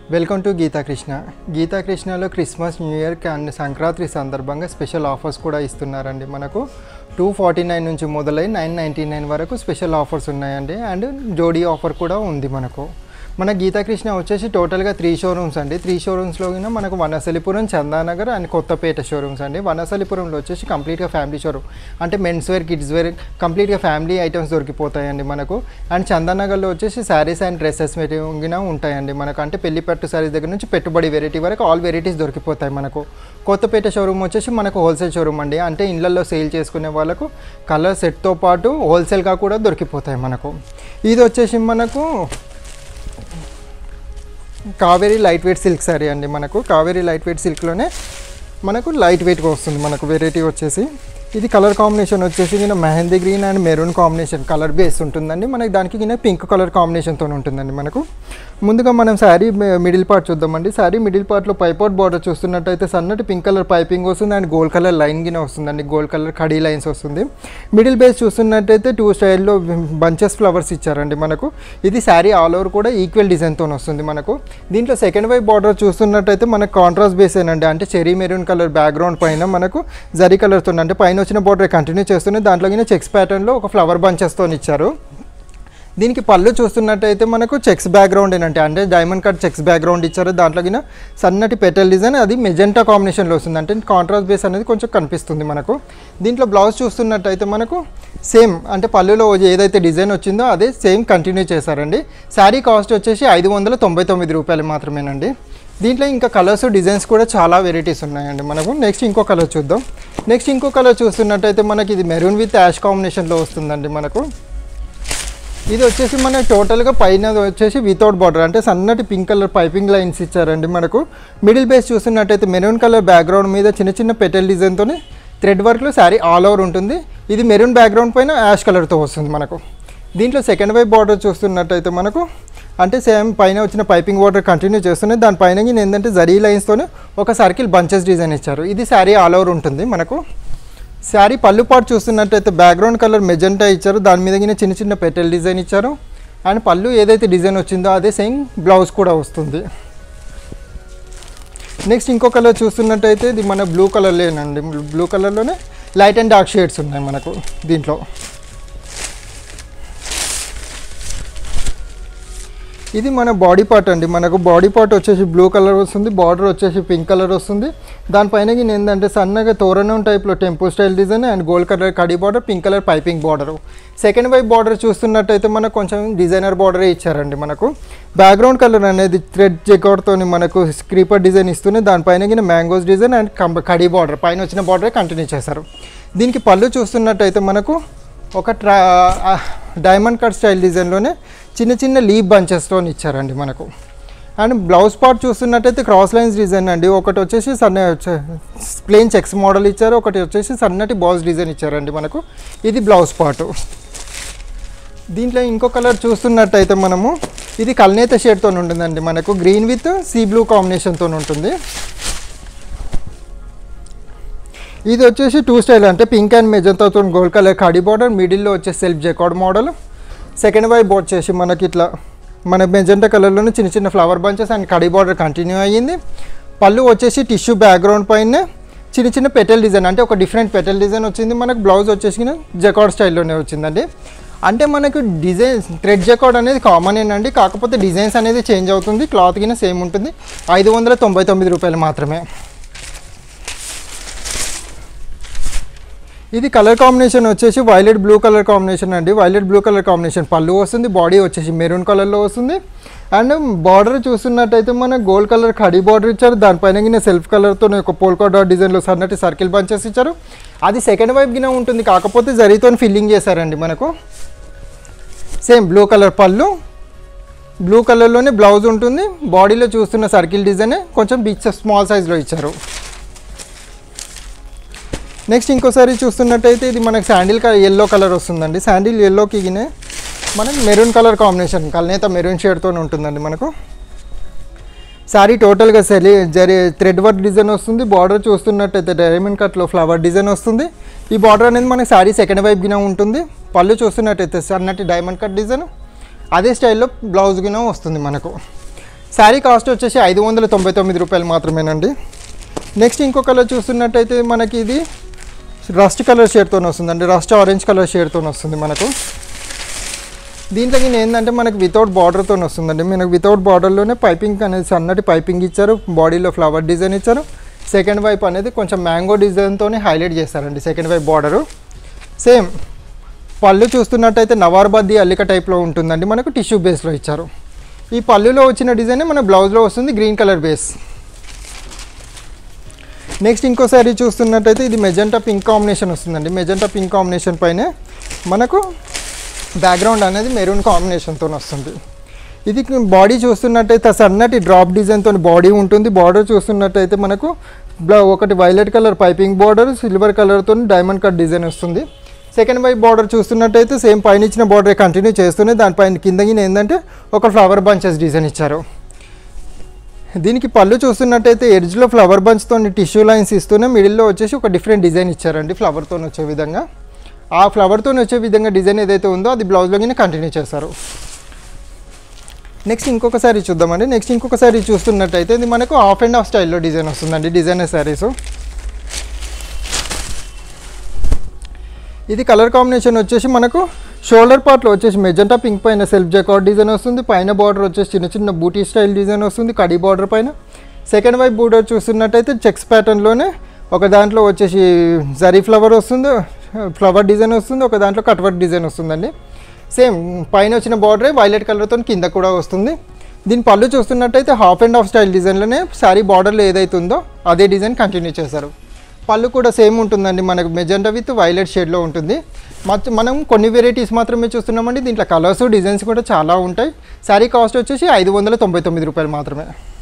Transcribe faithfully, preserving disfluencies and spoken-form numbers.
Welcome to Geetha Krishna. Geetha కృష్ణలో Christmas, new year and Sankranti సందర్భంగా special offers కూడా ఇస్తున్నారండి. మనకు టూ ఫార్టీ నైన్ నుంచి మొదలై నైన్ నైంటీ నైన్ వరకు స్పెషల్ ఆఫర్స్ ఉన్నాయండి. అండ్ జోడీ ఆఫర్ కూడా ఉంది. మనకు మన గీతా కృష్ణ వచ్చేసి టోటల్గా త్రీ షోరూమ్స్ అండి. త్రీ షోరూమ్స్లో మనకు వనసలిపురం, చందానగర్ అండ్ కొత్తపేట షోరూమ్స్ అండి. వనసలిపురంలో వచ్చేసి కంప్లీట్గా ఫ్యామిలీ షోరూమ్, అంటే మెన్స్ వేర్, కిడ్స్ వేర్, కంప్లీట్గా ఫ్యామిలీ ఐటమ్స్ దొరికిపోతాయండి మనకు. అండ్ చందానగర్లో వచ్చేసి శారీస్ అండ్ డ్రెస్సెస్ మెటీరియల్ ఉంటాయండి మనకు. అంటే పెళ్లి పట్టు శారీస్ దగ్గర నుంచి పెట్టుబడి వెరైటీ వరకు ఆల్ వెరైటీస్ దొరికిపోతాయి మనకు. కొత్తపేట షోరూమ్ వచ్చేసి మనకు హోల్సేల్ షోరూమ్ అండి. అంటే ఇళ్లలో సేల్ చేసుకునే వాళ్ళకు కలర్ సెట్తో పాటు హోల్సేల్గా కూడా దొరికిపోతాయి మనకు. ఇది వచ్చేసి మనకు Kaveri light weight silk sari అండి. మనకు కావేరీ లైట్ వెయిట్ సిల్క్లోనే మనకు లైట్ వెయిట్గా వస్తుంది మనకు. వెరైటీ వచ్చేసి ఇది కలర్ కాంబినేషన్ వచ్చేసి కింద mehndi green and maroon combination colour base ఉంటుందండి. మనకి దానికి కింద పింక్ కలర్ కాంబినేషన్తో ఉంటుందండి మనకు. ముందుగా మనం శారీ మిడిల్ పార్ట్ చూద్దామండి. శారీ మిడిల్ పార్ట్లో పైపాట్ బార్డర్ చూస్తున్నట్టయితే సన్నటి పింక్ కలర్ పైపింగ్ వస్తుంది అండ్ గోల్డ్ కలర్ లైన్ గిన వస్తుందండి. గోల్డ్ కలర్ కడీ లైన్స్ వస్తుంది. మిడిల్ బేస్ చూస్తున్నట్టయితే టూ స్టైల్లో బంచెస్ ఫ్లవర్స్ ఇచ్చారండి మనకు. ఇది శారీ ఆల్ ఓవర్ కూడా ఈక్వల్ డిజైన్తో వస్తుంది మనకు. దీంట్లో సెకండ్ వైపు బార్డర్ చూస్తున్నట్టయితే మనకు కాంట్రాస్ట్ బేస్ ఏనండి. అంటే చెరీ మెరూన్ కలర్ బ్యాక్గ్రౌండ్ పైన మనకు జరీ కలర్తో, అంటే పైన వచ్చిన బార్డర్ కంటిన్యూ చేస్తూనే దాంట్లో కింద చెక్స్ ప్యాటర్న్లో ఒక ఫ్లవర్ బంచెస్తో ఇచ్చారు. దీనికి పళ్ళు చూస్తున్నట్టయితే మనకు చెక్స్ బ్యాక్గ్రౌండ్ ఏంటంటే అంటే డైమండ్ కట్ చెక్స్ బ్యాక్గ్రౌండ్ ఇచ్చారు. దాంట్లో కింద సన్నటి పెటల్ డిజైన్, అది మెజెంటా కాంబినేషన్లో వస్తుంది. అంటే కాంట్రాస్ట్ బేస్ అనేది కొంచెం కనిపిస్తుంది మనకు. దీంట్లో బ్లౌజ్ చూస్తున్నట్టయితే మనకు సేమ్ అంటే పళ్ళులో ఏదైతే డిజైన్ వచ్చిందో అదే సేమ్ కంటిన్యూ చేశారండి. శారీ కాస్ట్ వచ్చేసి ఐదు వందల తొంభై తొమ్మిది రూపాయలు మాత్రమేనండి. దీంట్లో ఇంకా కలర్స్, డిజైన్స్ కూడా చాలా వెరైటీస్ ఉన్నాయండి మనకు. నెక్స్ట్ ఇంకో కలర్ చూద్దాం. నెక్స్ట్ ఇంకో కలర్ చూస్తున్నట్టయితే మనకి ఇది మెరూన్ విత్ యాష్ కాంబినేషన్లో వస్తుందండి మనకు. ఇది వచ్చేసి మనకు టోటల్గా పైన వచ్చేసి వితౌట్ బార్డర్, అంటే సన్నటి పింక్ కలర్ పైపింగ్ లైన్స్ ఇచ్చారండి మనకు. మిడిల్ బేస్ చూస్తున్నట్టయితే మెరూన్ కలర్ బ్యాక్గ్రౌండ్ మీద చిన్న చిన్న పెటల్ డిజైన్తో థ్రెడ్ వర్క్లో శారీ ఆల్ ఓవర్ ఉంటుంది. ఇది మెరూన్ బ్యాక్గ్రౌండ్ పైన యాష్ కలర్తో వస్తుంది మనకు. దీంట్లో సెకండ్ వైపు బార్డర్ చూస్తున్నట్టయితే మనకు అంటే సేమ్ పైన వచ్చిన పైపింగ్ బార్డర్ కంటిన్యూ చేస్తున్నాయి. దానిపైన ఏంటంటే జరీ లైన్స్తోనే ఒక సర్కిల్ బంచెస్ డిజైన్ ఇచ్చారు. ఇది శారీ ఆల్ ఓవర్ ఉంటుంది మనకు. శారీ పళ్ళు పాటు చూస్తున్నట్టయితే బ్యాక్గ్రౌండ్ కలర్ మెజెంటా ఇచ్చారు. దాని మీద చిన్న చిన్న పెటల్ డిజైన్ ఇచ్చారు. అండ్ పళ్ళు ఏదైతే డిజైన్ వచ్చిందో అదే సేమ్ బ్లౌజ్ కూడా వస్తుంది. నెక్స్ట్ ఇంకో కలర్ చూస్తున్నట్టయితే ఇది మన బ్లూ కలర్లేనండి. బ్లూ కలర్లోనే లైట్ అండ్ డార్క్ షేడ్స్ ఉన్నాయి మనకు. దీంట్లో ఇది మన బాడీ పార్ట్ అండి. మనకు బాడీ పార్ట్ వచ్చేసి బ్లూ కలర్ వస్తుంది. బార్డర్ వచ్చేసి పింక్ కలర్ వస్తుంది. దానిపైన ఏంటంటే సన్నగా తోరణం టైప్లో temple style design and gold colour కడీ border, pink colour piping border. Second వైపు బార్డర్ చూస్తున్నట్టయితే మనకు కొంచెం డిజైనర్ బార్డరే ఇచ్చారండి మనకు. బ్యాక్గ్రౌండ్ కలర్ అనేది థ్రెడ్ చెక్అవుట్తో మనకు స్క్రీపర్ డిజైన్ ఇస్తూనే దానిపైన మ్యాంగోస్ డిజైన్ అండ్ కడీ బార్డర్, పైన వచ్చిన బార్డరే కంటిన్యూ చేశారు. దీనికి పళ్ళు చూస్తున్నట్టయితే మనకు ఒక ట్రా డైమండ్ కట్ స్టైల్ డిజైన్లోనే చిన్న చిన్న లీవ్ బంచెస్తో ఇచ్చారండి మనకు. అండ్ బ్లౌజ్ పార్ట్ చూస్తున్నట్టయితే క్రాస్ లైన్స్ డిజైన్ అండి. ఒకటి వచ్చేసి సన్న ప్లెయిన్ చెక్స్ మోడల్ ఇచ్చారు, ఒకటి వచ్చేసి సన్నటి బాల్స్ డిజైన్ ఇచ్చారండి మనకు. ఇది బ్లౌజ్ పార్ట్. దీంట్లో ఇంకో కలర్ చూస్తున్నట్టయితే మనము ఇది కల్నేత షేడ్తో ఉంటుందండి మనకు. గ్రీన్ విత్ సీ బ్లూ కాంబినేషన్తో ఉంటుంది. ఇది వచ్చేసి టూ స్టైల్, అంటే పింక్ అండ్ మెజంతాతో గోల్డ్ కలర్ కడీ బార్డర్, మిడిల్లో వచ్చేసి సెల్ఫ్ జెకార్డ్ మోడల్. సెకండ్ వైపు వచ్చేసి మనకి ఇట్లా మన మెజెంటా కలర్లోనే చిన్న చిన్న ఫ్లవర్ బంచెస్ అండ్ కడీ బార్డర్ కంటిన్యూ అయ్యింది. పళ్ళు వచ్చేసి టిష్యూ బ్యాక్గ్రౌండ్ పైన చిన్న చిన్న పెటల్ డిజైన్, అంటే ఒక డిఫరెంట్ పెటల్ డిజైన్ వచ్చింది మనకు. బ్లౌజ్ వచ్చేసి జెకార్డ్ స్టైల్లోనే వచ్చిందండి. అంటే మనకు డిజైన్ థ్రెడ్ జెకార్డ్ అనేది కామన్ ఏనండి, కాకపోతే డిజైన్స్ అనేది చేంజ్ అవుతుంది. క్లాత్ కింద సేమ్ ఉంటుంది. ఐదు వందల తొంభై తొమ్మిది రూపాయలు మాత్రమే. ఇది కలర్ కాంబినేషన్ వచ్చేసి వైలెట్ బ్లూ కలర్ కాంబినేషన్ అండి. వైలెట్ బ్లూ కలర్ కాంబినేషన్ పళ్ళు వస్తుంది. బాడీ వచ్చేసి మెరూన్ కలర్లో వస్తుంది. అండ్ బార్డర్ చూస్తున్నట్టయితే మన గోల్డ్ కలర్ కడీ బార్డర్ ఇచ్చారు. దానిపైన గిన సెల్ఫ్ కలర్తో ఒక పోల్కా డాట్ డిజైన్లో సన్నటి సర్కిల్ బంచెస్ ఇచ్చారు. అది సెకండ్ వైపు గిన ఉంటుంది, కాకపోతే జరీతో ఫిల్లింగ్ చేశారండి మనకు. సేమ్ బ్లూ కలర్ పళ్ళు, బ్లూ కలర్లోనే బ్లౌజ్ ఉంటుంది. బాడీలో చూస్తున్న సర్కిల్ డిజైనే కొంచెం బిగ్ స్మాల్ సైజ్లో ఇచ్చారు. నెక్స్ట్ ఇంకోసారి చూస్తున్నట్టయితే ఇది మనకు శాండిల్ కలర్ ఎల్లో కలర్ వస్తుందండి. శాండిల్ ఎల్లోకి గినే మనకి మెరూన్ కలర్ కాంబినేషన్ కల్నేత మెరూన్ షేడ్తో ఉంటుందండి మనకు. శారీ టోటల్గా సెలి జరి థ్రెడ్ వర్క్ డిజైన్ వస్తుంది. బార్డర్ చూస్తున్నట్టయితే డైమండ్ కట్లో ఫ్లవర్ డిజైన్ వస్తుంది. ఈ బార్డర్ అనేది మనకి శారీ సెకండ్ వైపు గిన ఉంటుంది. పళ్ళు చూస్తున్నట్టయితే సన్నటి డైమండ్ కట్ డిజైన్, అదే స్టైల్లో బ్లౌజ్ గిన వస్తుంది మనకు. శారీ కాస్ట్ వచ్చేసి ఐదు వందల తొంభై తొమ్మిది రూపాయలు మాత్రమేనండి. నెక్స్ట్ ఇంకో కలర్ చూస్తున్నట్టయితే మనకి ఇది రస్ట్ కలర్ షేడ్తో వస్తుందండి. రస్ట్ ఆరెంజ్ కలర్ షేడ్తో వస్తుంది మనకు. దీంట్లో ఏంటంటే మనకి వితౌట్ బార్డర్తో వస్తుందండి. మనకు వితౌట్ బార్డర్లోనే పైపింగ్ అనేది సన్నటి పైపింగ్ ఇచ్చారు, బాడీలో ఫ్లవర్ డిజైన్ ఇచ్చారు. సెకండ్ వైపు అనేది కొంచెం మ్యాంగో డిజైన్తో హైలైట్ చేస్తారండి సెకండ్ వైపు బార్డరు. సేమ్ పళ్ళు చూస్తున్నట్టయితే నవార్బాదీ అల్లిక టైప్లో ఉంటుందండి, మనకు టిష్యూ బేస్లో ఇచ్చారు. ఈ పళ్ళులో వచ్చిన డిజైన్ మన బ్లౌజ్లో వస్తుంది, గ్రీన్ కలర్ బేస్. నెక్స్ట్ ఇంకో శారీ చూస్తున్నట్టయితే ఇది మెజెంటా పింక్ కాంబినేషన్ వస్తుందండి. మెజెంటా పింక్ కాంబినేషన్ పైన మనకు బ్యాక్గ్రౌండ్ అనేది మెరూన్ కాంబినేషన్తో వస్తుంది. ఇది బాడీ చూస్తున్నట్టయితే సన్నటి డ్రాప్ డిజైన్తో బాడీ ఉంటుంది. బార్డర్ చూస్తున్నట్టయితే మనకు ఒకటి violet colour piping border, silver కలర్తో డైమండ్ కట్ డిజైన్ వస్తుంది. సెకండ్ వైపు బార్డర్ చూస్తున్నట్టయితే సేమ్ పైన ఇచ్చిన బార్డర్ కంటిన్యూ చేస్తూనే దానిపైన కిందకి ఏంటంటే ఒక ఫ్లవర్ బంచెస్ డిజైన్ ఇచ్చారు. దీనికి పళ్ళు చూస్తున్నట్టయితే ఎడ్జ్లో ఫ్లవర్ బంచ్తో టిష్యూ లైన్స్ ఇస్తూనే మిడిల్లో వచ్చేసి ఒక డిఫరెంట్ డిజైన్ ఇచ్చారండి ఫ్లవర్తో వచ్చే విధంగా. ఆ ఫ్లవర్తో వచ్చే విధంగా డిజైన్ ఏదైతే ఉందో అది బ్లౌజ్లోనే కంటిన్యూ చేస్తారు. నెక్స్ట్ ఇంకొక శారీ చూద్దామండి. నెక్స్ట్ ఇంకొక శారీ చూస్తున్నట్టయితే ఇది మనకు హాఫ్ అండ్ హాఫ్ స్టైల్లో డిజైన్ వస్తుందండి, డిజైనర్ శారీస్. ఇది కలర్ కాంబినేషన్ వచ్చేసి మనకు షోల్డర్ పార్ట్లో వచ్చేసి మెజెంటా పింక్ పైన సెల్ఫ్ జకార్డ్ డిజైన్ వస్తుంది. పైన బార్డర్ వచ్చేసి చిన్న చిన్న బూటీ స్టైల్ డిజైన్ వస్తుంది కడీ బార్డర్ పైన. సెకండ్ వైపు బూడర్ చూస్తున్నట్టయితే చెక్స్ ప్యాటర్న్లోనే ఒక దాంట్లో వచ్చేసి జరీ ఫ్లవర్ వస్తుంది, ఫ్లవర్ డిజైన్ వస్తుంది, ఒక దాంట్లో కట్వర్క్ డిజైన్ వస్తుందండి. సేమ్ పైన వచ్చిన బార్డరే వైలెట్ కలర్తో కింద కూడా వస్తుంది. దీని పళ్ళు చూస్తున్నట్టయితే హాఫ్ అండ్ హాఫ్ స్టైల్ డిజైన్లోనే శారీ బార్డర్లో ఏదైతే ఉందో అదే డిజైన్ కంటిన్యూ చేశారు. పళ్ళు కూడా సేమ్ ఉంటుందండి, మనకు మెజెంటా విత్ వైలెట్ షేడ్లో ఉంటుంది. మనం కొన్ని వెరైటీస్ మాత్రమే చూస్తున్నామండి. దీంట్లో కలర్స్ డిజైన్స్ కూడా చాలా ఉంటాయి. శారీ కాస్ట్ వచ్చేసి ఐదు వందల తొంభై తొమ్మిది రూపాయలు మాత్రమే.